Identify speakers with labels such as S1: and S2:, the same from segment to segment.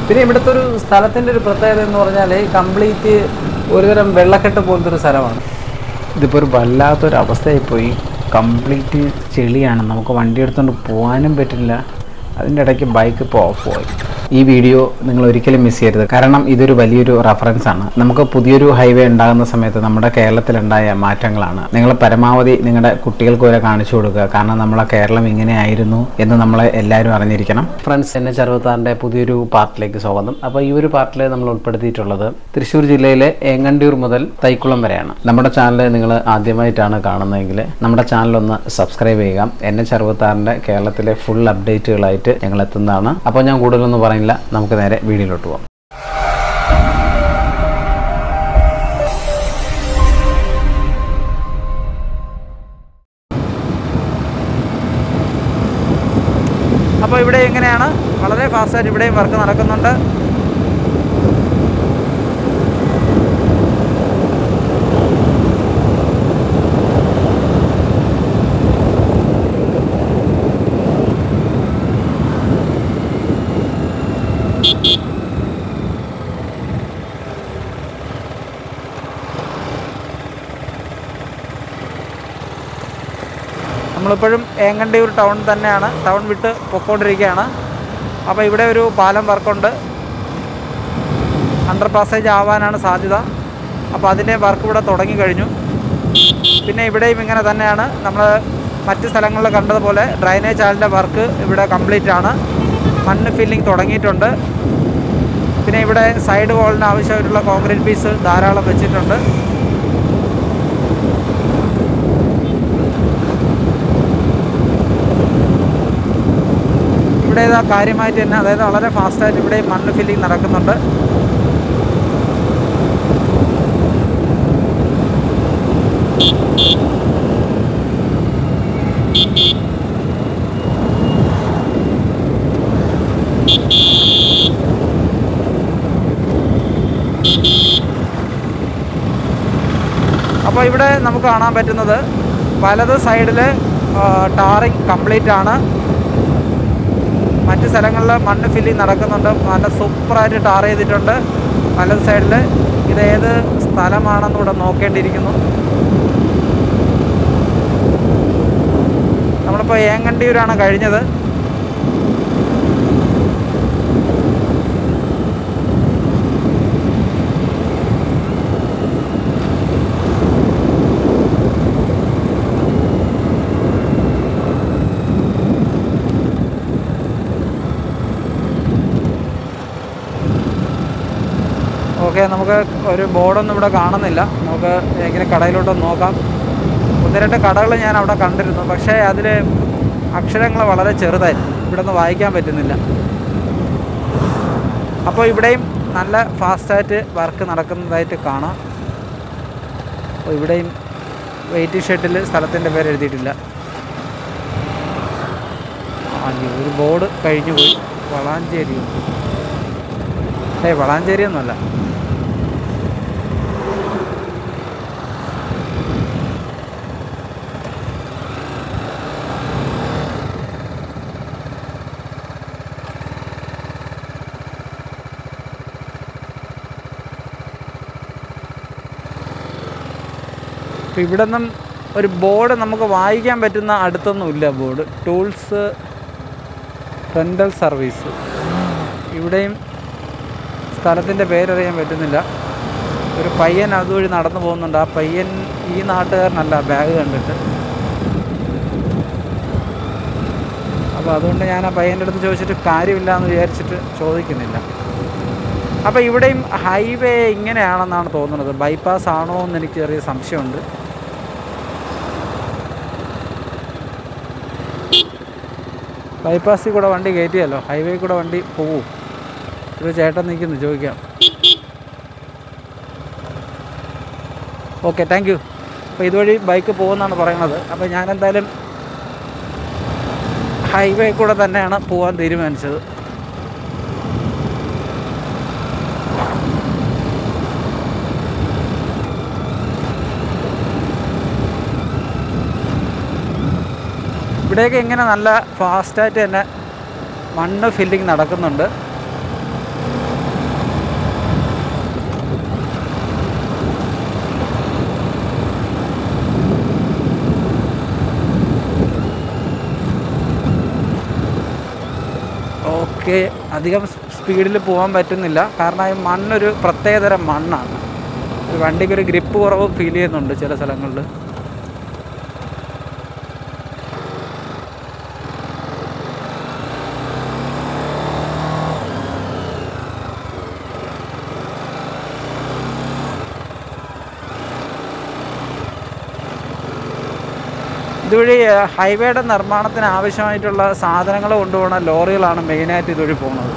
S1: പിന്നെ ഇവിടുത്തെ ഒരു സ്ഥലത്തിൻ്റെ ഒരു പ്രത്യേകത എന്ന് പറഞ്ഞാൽ കംപ്ലീറ്റ് ഒരുതരം വെള്ളക്കെട്ട് പോലത്തെ ഒരു സ്ഥലമാണ്. ഇതിപ്പോൾ ഒരു വല്ലാത്തൊരു അവസ്ഥയായിപ്പോയി. കംപ്ലീറ്റ് ചെളിയാണ്, നമുക്ക് വണ്ടി എടുത്തുകൊണ്ട് പോകാനും പറ്റില്ല. അതിൻ്റെ ഇടയ്ക്ക് ബൈക്ക് ഇപ്പോൾ ഓഫ് പോയി. ഈ വീഡിയോ നിങ്ങൾ ഒരിക്കലും മിസ് ചെയ്യരുത്, കാരണം ഇതൊരു വലിയൊരു റെഫറൻസാണ്. നമുക്ക് പുതിയൊരു ഹൈവേ ഉണ്ടാകുന്ന സമയത്ത് നമ്മുടെ കേരളത്തിലുണ്ടായ മാറ്റങ്ങളാണ്. നിങ്ങൾ പരമാവധി നിങ്ങളുടെ കുട്ടികൾക്ക് വരെ കാണിച്ചു കൊടുക്കുക, കാരണം നമ്മളെ കേരളം ഇങ്ങനെയായിരുന്നു എന്ന് നമ്മളെ എല്ലാവരും അറിഞ്ഞിരിക്കണം. ഫ്രണ്ട്സ്, NH66 പുതിയൊരു പാർട്ടിലേക്ക് സ്വാഗതം. അപ്പോൾ ഈ ഒരു പാർട്ടിൽ നമ്മൾ ഉൾപ്പെടുത്തിയിട്ടുള്ളത് തൃശ്ശൂർ ജില്ലയിലെ ഏങ്ങണ്ടിയൂർ മുതൽ തൈക്കുളം വരെയാണ്. നമ്മുടെ ചാനൽ നിങ്ങൾ ആദ്യമായിട്ടാണ് കാണുന്നതെങ്കിൽ നമ്മുടെ ചാനലൊന്ന് സബ്സ്ക്രൈബ് ചെയ്യുക. NH66 കേരളത്തിലെ ഫുൾ അപ്ഡേറ്റുകളായിട്ട് ഞങ്ങൾ എത്തുന്നതാണ്. അപ്പോൾ ഞാൻ കൂടുതലൊന്നും പറയുന്നില്ല, നമുക്ക് നേരെ വീഡിയോയിലോട്ട് പോകാം. അപ്പോൾ ഇവിടെ എങ്ങനെയാണ്, വളരെ ഫാസ്റ്റായിട്ട് ഇവിടെയും വർക്ക് നടക്കുന്നുണ്ട്. നമ്മളിപ്പോഴും ഏങ്ങണ്ടിയൂർ ടൗൺ തന്നെയാണ്, ടൗൺ വിട്ട് പൊയ്ക്കൊണ്ടിരിക്കുകയാണ്. അപ്പോൾ ഇവിടെ ഒരു പാലം വർക്കുണ്ട്, അണ്ടർ പാസേജ് ആവാനാണ് സാധ്യത. അപ്പോൾ അതിൻ്റെ വർക്ക് ഇവിടെ തുടങ്ങിക്കഴിഞ്ഞു. പിന്നെ ഇവിടെയും ഇങ്ങനെ തന്നെയാണ്, നമ്മൾ മറ്റ് സ്ഥലങ്ങളിൽ കണ്ടതുപോലെ ഡ്രൈനേജ് ചാലിൻ്റെ വർക്ക് ഇവിടെ കംപ്ലീറ്റ് ആണ്. മണ്ണ് ഫില്ലിങ് തുടങ്ങിയിട്ടുണ്ട്. പിന്നെ ഇവിടെ സൈഡ് വാളിന് ആവശ്യമായിട്ടുള്ള കോൺക്രീറ്റ് പീസ് ധാരാളം വെച്ചിട്ടുണ്ട്. ഇവിടെ ഇതാ കാര്യമായിട്ട് തന്നെ, അതായത് വളരെ ഫാസ്റ്റായിട്ട് ഇവിടെ മണ്ണ് ഫില്ലിങ് നടക്കുന്നുണ്ട്. അപ്പോൾ ഇവിടെ നമുക്ക് കാണാൻ പറ്റുന്നത് വലത് സൈഡിൽ ടാറിങ് കംപ്ലീറ്റ് ആണ്. മറ്റ് സ്ഥലങ്ങളിൽ മണ്ണ് ഫില്ലിങ് നടക്കുന്നുണ്ട്. നല്ല സൂപ്പറായിട്ട് ടാർ ചെയ്തിട്ടുണ്ട് വലത് സൈഡിൽ. ഇതേത് സ്ഥലമാണെന്ന് ഇവിടെ നോക്കേണ്ടിയിരിക്കുന്നു. നമ്മളിപ്പോൾ ഏങ്ങണ്ടിയൂരാണ് കഴിഞ്ഞത്. ഓക്കെ, നമുക്ക് ഒരു ബോർഡൊന്നും ഇവിടെ കാണുന്നില്ല. നമുക്ക് ഇങ്ങനെ കടയിലോട്ടൊന്ന് നോക്കാം. 1-2 കടകൾ ഞാൻ അവിടെ കണ്ടിരുന്നു, പക്ഷേ അതിൽ അക്ഷരങ്ങൾ വളരെ ചെറുതായിരുന്നു, ഇവിടെ നിന്ന് വായിക്കാൻ പറ്റുന്നില്ല. അപ്പോൾ ഇവിടെയും നല്ല ഫാസ്റ്റായിട്ട് വർക്ക് നടക്കുന്നതായിട്ട് കാണാം. അപ്പോൾ ഇവിടെയും വെയിറ്റിംഗ് ഷെഡിൽ സ്ഥലത്തിൻ്റെ പേര് എഴുതിയിട്ടില്ല. ഒരു ബോർഡ് കഴിഞ്ഞു പോയി. വളാഞ്ചേരി, വളാഞ്ചേരി ഒന്നുമല്ല. അപ്പോൾ ഇവിടെ നിന്നും ഒരു ബോർഡ് നമുക്ക് വായിക്കാൻ പറ്റുന്ന അടുത്തൊന്നുമില്ല. Board tools rental service. ഇവിടെയും സ്ഥലത്തിൻ്റെ പേരറിയാൻ പറ്റുന്നില്ല. ഒരു പയ്യൻ അതുവഴി നടന്നു പോകുന്നുണ്ട്. ആ പയ്യൻ ഈ നാട്ടുകാരനല്ല, ബാഗ് കണ്ടിട്ട്. അപ്പോൾ അതുകൊണ്ട് ഞാൻ ആ പയ്യൻ്റെ അടുത്ത് ചോദിച്ചിട്ട് കാര്യമില്ല എന്ന് വിചാരിച്ചിട്ട് ചോദിക്കുന്നില്ല. അപ്പോൾ ഇവിടെയും ഹൈവേ ഇങ്ങനെയാണെന്നാണ് തോന്നുന്നത്. ബൈപ്പാസ് ആണോ എന്ന് എനിക്ക് ചെറിയ സംശയമുണ്ട്. ബൈപ്പാസിൽ കൂടെ വണ്ടി കയറ്റിയല്ലോ, ഹൈവേ കൂടെ വണ്ടി പോവും. ഒരു ചേട്ടൻ നിൽക്കുന്നു, ചോദിക്കാം. Okay, thank you. അപ്പോൾ ഇതുവഴി ബൈക്ക് പോകുമെന്നാണ് പറയുന്നത്. അപ്പോൾ ഞാനെന്തായാലും ഹൈവേ കൂടെ തന്നെയാണ് പോകാൻ തീരുമാനിച്ചത്. ഇവിടെയൊക്കെ ഇങ്ങനെ നല്ല ഫാസ്റ്റായിട്ട് തന്നെ മണ്ണ് ഫില്ലിങ് നടക്കുന്നുണ്ട്. നമുക്ക് അധികം സ്പീഡിൽ പോകാൻ പറ്റുന്നില്ല, കാരണം ഈ മണ്ണൊരു പ്രത്യേകതരം മണ്ണാണ്. ഒരു വണ്ടിക്കൊരു ഗ്രിപ്പ് കുറവ് ഫീൽ ചെയ്യുന്നുണ്ട് ചില സ്ഥലങ്ങളിൽ. ഇതുവഴി ഹൈവേയുടെ നിർമ്മാണത്തിന് ആവശ്യമായിട്ടുള്ള സാധനങ്ങൾ കൊണ്ടുപോകുന്ന ലോറികളാണ് മെയിനായിട്ട് ഇതുവഴി പോകുന്നത്.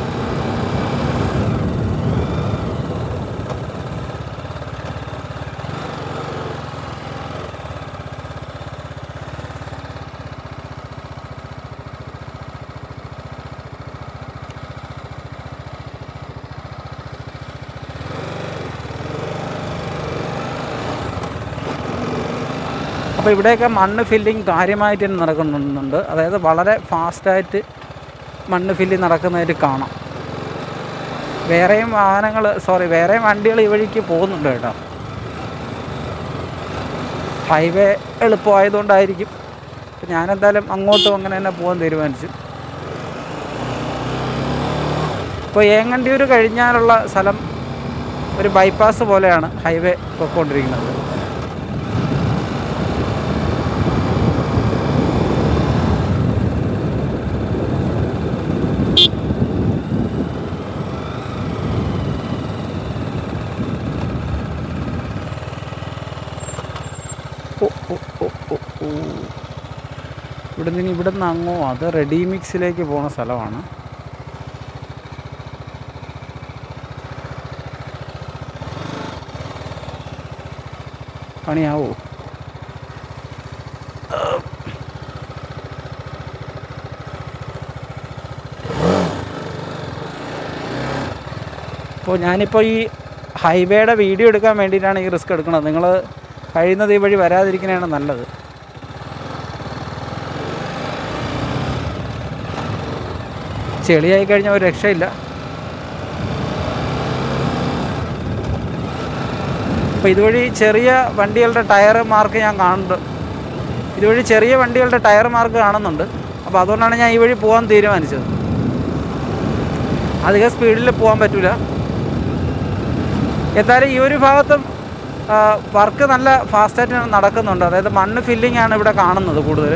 S1: അപ്പോൾ ഇവിടെയൊക്കെ മണ്ണ് ഫില്ലിങ് കാര്യമായിട്ട് നടക്കുന്നുണ്ട്. അതായത് വളരെ ഫാസ്റ്റായിട്ട് മണ്ണ് ഫില്ലിങ് നടക്കുന്നതായിട്ട് കാണാം. വേറെയും വണ്ടികൾ ഈ വഴിക്ക് പോകുന്നുണ്ട് കേട്ടോ. ഹൈവേ എളുപ്പമായതുകൊണ്ടായിരിക്കും. ഞാനെന്തായാലും അങ്ങോട്ടും അങ്ങനെ തന്നെ പോകാൻ തീരുമാനിച്ചു. ഇപ്പോൾ ഏങ്ങണ്ടിയൂർ കഴിഞ്ഞാലുള്ള സ്ഥലം ഒരു ബൈപ്പാസ് പോലെയാണ് ഹൈവേ പോയിക്കൊണ്ടിരിക്കുന്നത്. ഇവിടെ നിന്ന് അങ്ങോ അത് റെഡിമിക്സിലേക്ക് പോകുന്ന സ്ഥലമാണ്. പണിയാവോ? അപ്പോൾ ഞാനിപ്പോൾ ഈ ഹൈവേയുടെ വീഡിയോ എടുക്കാൻ വേണ്ടിയിട്ടാണ് ഈ റിസ്ക് എടുക്കുന്നത്. നിങ്ങൾ കഴിയുന്നത് ഈ വഴി വരാതിരിക്കുന്നതാണ് നല്ലത്. ചെളിയായി കഴിഞ്ഞാൽ ഒരു രക്ഷയില്ല. അപ്പോൾ ഇതുവഴി ചെറിയ വണ്ടികളുടെ ടയർ മാർക്ക് ഞാൻ കാണുന്നുണ്ട്. കാണുന്നുണ്ട്. അപ്പോൾ അതുകൊണ്ടാണ് ഞാൻ ഈ വഴി പോകാൻ തീരുമാനിച്ചത്. അധികം സ്പീഡിൽ പോകാൻ പറ്റില്ല. എന്തായാലും ഈ ഒരു ഭാഗത്തും വർക്ക് നല്ല ഫാസ്റ്റായിട്ട് നടക്കുന്നുണ്ട്. അതായത് മണ്ണ് ഫില്ലിംഗ് ആണ് ഇവിടെ കാണുന്നത് കൂടുതൽ.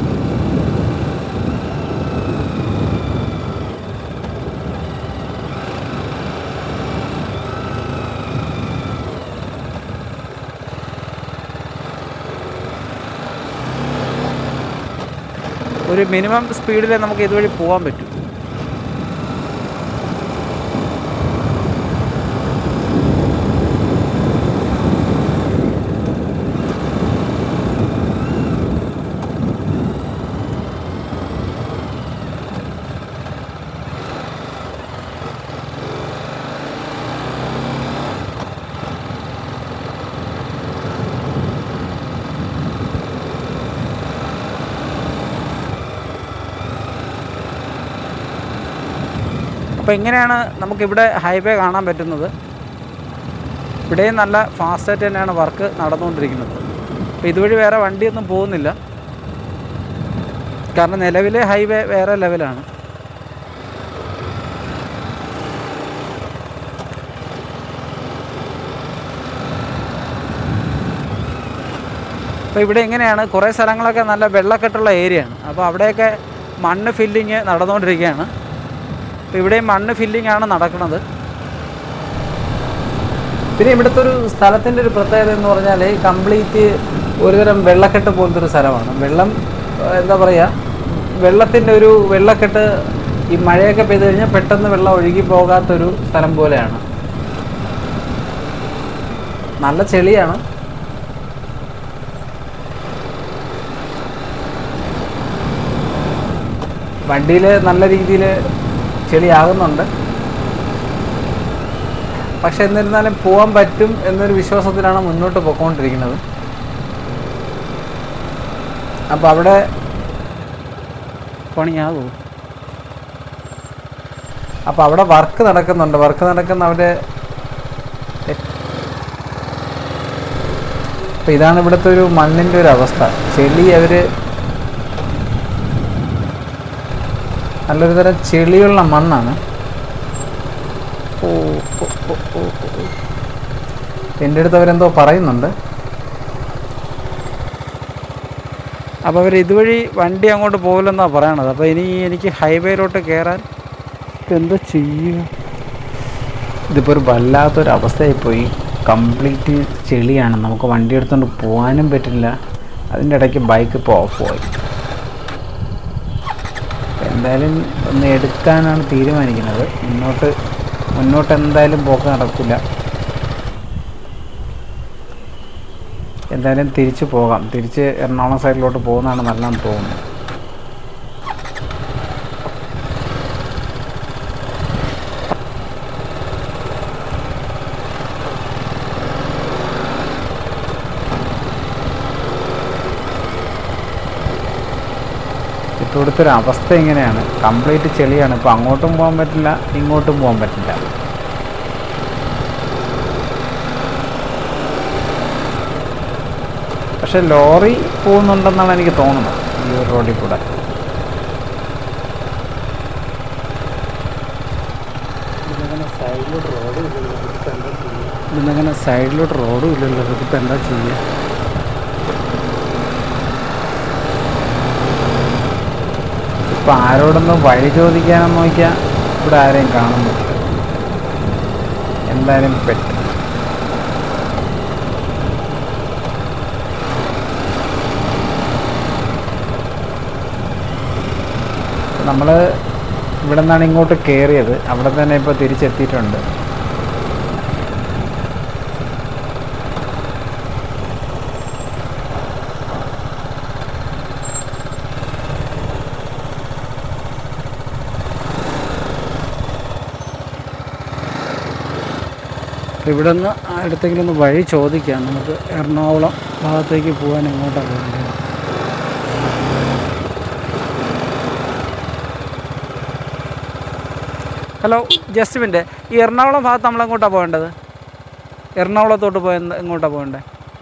S1: ഒരു മിനിമം സ്പീഡിൽ നമുക്ക് ഇതുവഴി പോകാൻ പറ്റും. അപ്പോൾ ഇങ്ങനെയാണ് നമുക്കിവിടെ ഹൈവേ കാണാൻ പറ്റുന്നത്. ഇവിടെയും നല്ല ഫാസ്റ്റായിട്ട് തന്നെയാണ് വർക്ക് നടന്നുകൊണ്ടിരിക്കുന്നത്. അപ്പോൾ ഇതുവഴി വേറെ വണ്ടിയൊന്നും പോകുന്നില്ല, കാരണം നിലവിലെ ഹൈവേ വേറെ ലെവലാണ്. അപ്പോൾ ഇവിടെ എങ്ങനെയാണ് കുറേ സ്ഥലങ്ങളൊക്കെ നല്ല വെള്ളക്കെട്ടുള്ള ഏരിയയാണ്. അപ്പോൾ അവിടെയൊക്കെ മണ്ണ് ഫില്ലിങ് നടന്നുകൊണ്ടിരിക്കുകയാണ്. അപ്പോൾ ഇവിടെയും മണ്ണ് ഫില്ലിംഗ് ആണ് നടക്കുന്നത്. പിന്നെ ഇവിടുത്തെ ഒരു സ്ഥലത്തിൻ്റെ ഒരു പ്രത്യേകത എന്ന് പറഞ്ഞാൽ കംപ്ലീറ്റ് ഒരുതരം വെള്ളക്കെട്ട് പോലത്തെ ഒരു സ്ഥലമാണ്. വെള്ളം എന്താ പറയുക, വെള്ളത്തിൻ്റെ ഒരു വെള്ളക്കെട്ട് ഈ മഴയൊക്കെ പെയ്തു കഴിഞ്ഞാൽ പെട്ടെന്ന് വെള്ളം ഒഴുകി പോകാത്തൊരു സ്ഥലം പോലെയാണ്. നല്ല ചെളിയാണ്. വണ്ടിയിൽ നല്ല രീതിയിൽ ചെളിയാകുന്നുണ്ട്. പക്ഷെ എന്നിരുന്നാലും പോകാൻ പറ്റും എന്നൊരു വിശ്വാസത്തിലാണ് മുന്നോട്ട് പോയിക്കൊണ്ടിരിക്കുന്നത്. അപ്പോൾ അവിടെ പണിയാകുമോ? അപ്പോൾ അവിടെ വർക്ക് നടക്കുന്ന അവിടെ. അപ്പോൾ ഇതാണ് ഇവിടുത്തെ ഒരു മണ്ണിൻ്റെ ഒരു അവസ്ഥ. ചെളി അവർ നല്ലൊരു തരം ചെളിയുള്ള മണ്ണാണ്. എൻ്റെ അടുത്ത് അവരെന്തോ പറയുന്നുണ്ട്. അപ്പോൾ അവർ ഇതുവഴി വണ്ടി അങ്ങോട്ട് പോകില്ലെന്നാണ് പറയണത്. അപ്പോൾ ഇനി എനിക്ക് ഹൈവേയിലോട്ട് കയറാൻ എന്താ ചെയ്യുക? ഇതിപ്പോൾ ഒരു വല്ലാത്തൊരവസ്ഥയായിപ്പോയി. കംപ്ലീറ്റ് ചെളിയാണ്, നമുക്ക് വണ്ടി എടുത്തുകൊണ്ട് പോകാനും പറ്റില്ല. അതിൻ്റെ ഇടയ്ക്ക് ബൈക്ക് ഇപ്പോൾ ഓഫ് പോയി. എന്തായാലും ഒന്ന് എടുക്കാനാണ് തീരുമാനിക്കുന്നത്. മുന്നോട്ട് എന്തായാലും പോക്ക് നടക്കില്ല. എന്തായാലും തിരിച്ച് പോകാം. തിരിച്ച് എറണാകുളം സൈഡിലോട്ട് പോകുന്നതാണ് നല്ലതെന്ന് തോന്നുന്നു. ഇവിടുത്തെ ഒരു അവസ്ഥ ഇങ്ങനെയാണ്, കംപ്ലീറ്റ് ചെളിയാണ്. ഇപ്പോൾ അങ്ങോട്ടും പോകാൻ പറ്റില്ല, ഇങ്ങോട്ടും പോകാൻ പറ്റില്ല. പക്ഷെ ലോറി പോകുന്നുണ്ടെന്നാണ് എനിക്ക് തോന്നുന്നത് ഈ ഒരു റോഡിൽ കൂടെ. ഇതിനങ്ങനെ സൈഡിലോട്ട് റോഡും ഇല്ലല്ലോ. ഇതിപ്പോൾ എന്താ ചെയ്യുക? ഇപ്പം ആരോടൊന്ന് വഴി ചോദിക്കാനെന്ന് നോക്കിയാൽ ഇവിടെ ആരെയും കാണുന്നില്ല. എന്തായാലും പെട്ട്. നമ്മൾ ഇവിടെ നിന്നാണ് ഇങ്ങോട്ട് കയറിയത്. അവിടെ തന്നെ ഇപ്പോൾ തിരിച്ചെത്തിയിട്ടുണ്ട്. ഇവിടെ നിന്ന് അടുത്തെങ്കിലും ഒന്ന് വഴി ചോദിക്കാം. നമുക്ക് എറണാകുളം ഭാഗത്തേക്ക് പോകാൻ എങ്ങോട്ടാണ് പോകേണ്ടത്? Hello, just minute. ഈ എറണാകുളം ഭാഗത്ത് നമ്മളെങ്ങോട്ടാണ് പോകേണ്ടത്? എറണാകുളത്തോട്ട് എങ്ങോട്ടാണ് പോകേണ്ടത്?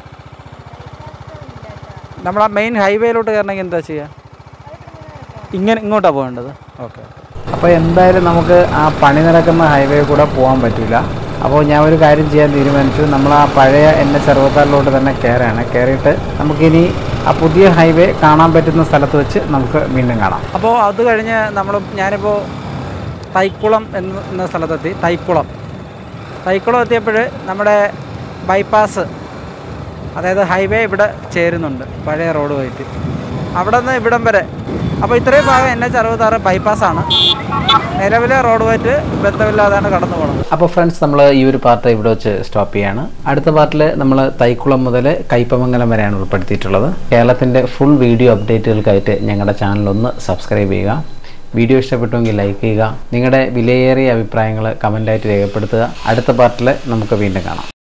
S1: നമ്മൾ ആ മെയിൻ ഹൈവേയിലോട്ട് കയറണമെങ്കിൽ എന്താ ചെയ്യുക? ഇങ്ങോട്ടാണ് പോകേണ്ടത്. ഓക്കെ. അപ്പോൾ എന്തായാലും നമുക്ക് ആ പണി നടക്കുന്ന ഹൈവേ കൂടെ പോകാൻ പറ്റില്ല. അപ്പോൾ ഞാൻ ഒരു കാര്യം ചെയ്യാൻ തീരുമാനിച്ചു. നമ്മൾ ആ പഴയ NH-66 തന്നെ കയറിയിട്ട് നമുക്കിനി ആ പുതിയ ഹൈവേ കാണാൻ പറ്റുന്ന സ്ഥലത്ത് വെച്ച് നമുക്ക് വീണ്ടും കാണാം. അപ്പോൾ അത് കഴിഞ്ഞ് ഞാനിപ്പോൾ തൈക്കുളം എന്ന സ്ഥലത്തെത്തി. തൈക്കുളം എത്തിയപ്പോൾ നമ്മുടെ ബൈപ്പാസ്, അതായത് ഹൈവേ ഇവിടെ ചേരുന്നുണ്ട് പഴയ റോഡുമായിട്ട്. അവിടെ നിന്ന് ഇവിടം വരെ. അപ്പോൾ ഇത്രയും ഭാഗം NH-66 ബൈപ്പാസാണ്. നിലവിലെ റോഡുമായിട്ട് ബന്ധമില്ലാതാണ് കടന്നു പോകുന്നത്. അപ്പോൾ ഫ്രണ്ട്സ്, നമ്മൾ ഈ ഒരു പാർട്ട് ഇവിടെ വെച്ച് സ്റ്റോപ്പ് ചെയ്യാണ്. അടുത്ത പാർട്ടിൽ നമ്മൾ തൈക്കുളം മുതൽ കയ്പമംഗലം വരെയാണ് ഉൾപ്പെടുത്തിയിട്ടുള്ളത്. കേരളത്തിൻ്റെ ഫുൾ വീഡിയോ അപ്ഡേറ്റുകൾക്കായിട്ട് ഞങ്ങളുടെ ചാനലൊന്ന് സബ്സ്ക്രൈബ് ചെയ്യുക. വീഡിയോ ഇഷ്ടപ്പെട്ടുവെങ്കിൽ ലൈക്ക് ചെയ്യുക. നിങ്ങളുടെ വിലയേറിയ അഭിപ്രായങ്ങൾ കമൻ്റായിട്ട് രേഖപ്പെടുത്തുക. അടുത്ത പാർട്ടിൽ നമുക്ക് വീണ്ടും കാണാം.